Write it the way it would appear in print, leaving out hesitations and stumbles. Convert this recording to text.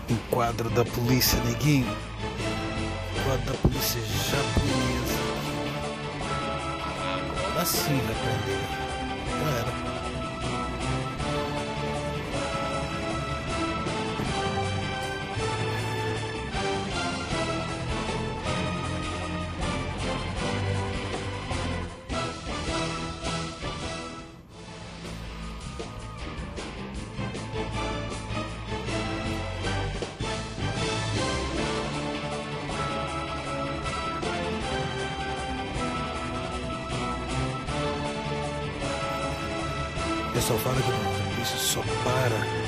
Um quadro da polícia, neguinho. Um quadro da polícia japonesa. Agora sim vai prender. Já era. O pessoal fala que a polícia só para